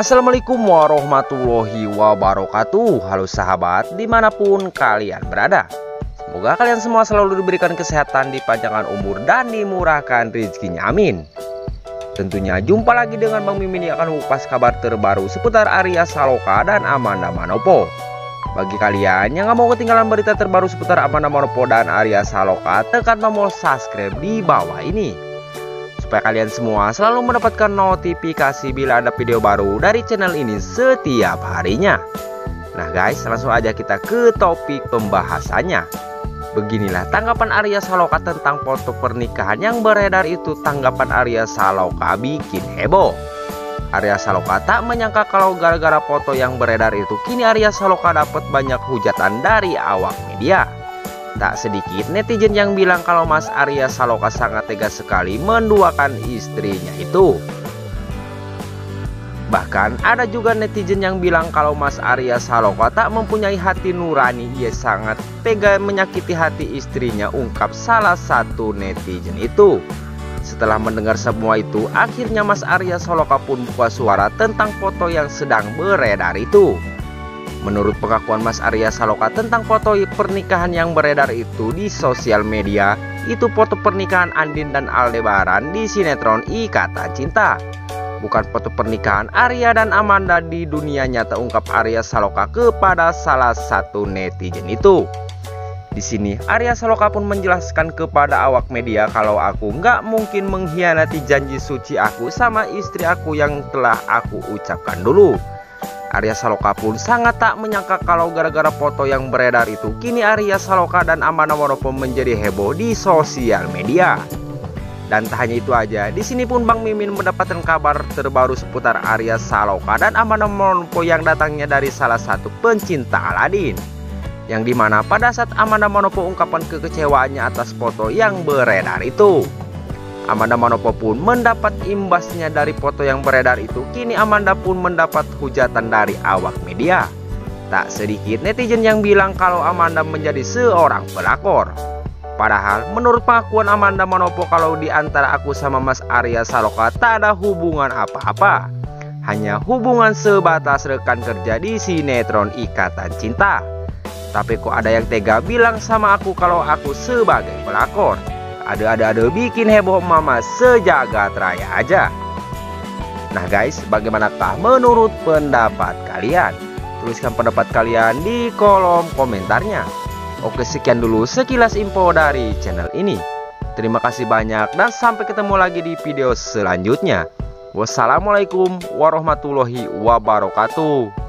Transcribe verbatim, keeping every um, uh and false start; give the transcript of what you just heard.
Assalamualaikum warahmatullahi wabarakatuh. Halo sahabat dimanapun kalian berada, semoga kalian semua selalu diberikan kesehatan, dipanjangkan umur, dan dimurahkan rezekinya, amin. Tentunya jumpa lagi dengan Bang Mimin yang akan mengupas kabar terbaru seputar Arya Saloka dan Amanda Manopo. Bagi kalian yang gak mau ketinggalan berita terbaru seputar Amanda Manopo dan Arya Saloka, tekan tombol subscribe di bawah ini supaya kalian semua selalu mendapatkan notifikasi bila ada video baru dari channel ini setiap harinya. Nah guys, langsung aja kita ke topik pembahasannya. Beginilah tanggapan Arya Saloka tentang foto pernikahan yang beredar itu. Tanggapan Arya Saloka bikin heboh. Arya Saloka tak menyangka kalau gara-gara foto yang beredar itu, kini Arya Saloka dapat banyak hujatan dari awak media. Tak sedikit netizen yang bilang kalau Mas Arya Saloka sangat tega sekali menduakan istrinya itu. Bahkan ada juga netizen yang bilang kalau Mas Arya Saloka tak mempunyai hati nurani. Ia sangat tega menyakiti hati istrinya, ungkap salah satu netizen itu. Setelah mendengar semua itu, akhirnya Mas Arya Saloka pun buka suara tentang foto yang sedang beredar itu. Menurut pengakuan Mas Arya Saloka tentang foto pernikahan yang beredar itu di sosial media, itu foto pernikahan Andin dan Aldebaran di sinetron Ikatan Cinta, bukan foto pernikahan Arya dan Amanda di dunia nyata, ungkap Arya Saloka kepada salah satu netizen itu. Di sini Arya Saloka pun menjelaskan kepada awak media kalau aku nggak mungkin mengkhianati janji suci aku sama istri aku yang telah aku ucapkan dulu. Arya Saloka pun sangat tak menyangka kalau gara-gara foto yang beredar itu, kini Arya Saloka dan Amanda Manopo menjadi heboh di sosial media. Dan tak hanya itu aja, di sini pun Bang Mimin mendapatkan kabar terbaru seputar Arya Saloka dan Amanda Manopo yang datangnya dari salah satu pencinta Aladin. Yang dimana pada saat Amanda Manopo ungkapkan kekecewaannya atas foto yang beredar itu, Amanda Manopo pun mendapat imbasnya dari foto yang beredar itu. Kini Amanda pun mendapat hujatan dari awak media. Tak sedikit netizen yang bilang kalau Amanda menjadi seorang pelakor. Padahal menurut pengakuan Amanda Manopo kalau di antara aku sama Mas Arya Saloka tak ada hubungan apa-apa, hanya hubungan sebatas rekan kerja di sinetron Ikatan Cinta. Tapi kok ada yang tega bilang sama aku kalau aku sebagai pelakor. Ada-ada bikin heboh mama sejagat raya aja. Nah guys, bagaimanakah menurut pendapat kalian? Tuliskan pendapat kalian di kolom komentarnya. Oke, sekian dulu sekilas info dari channel ini. Terima kasih banyak dan sampai ketemu lagi di video selanjutnya. Wassalamualaikum warahmatullahi wabarakatuh.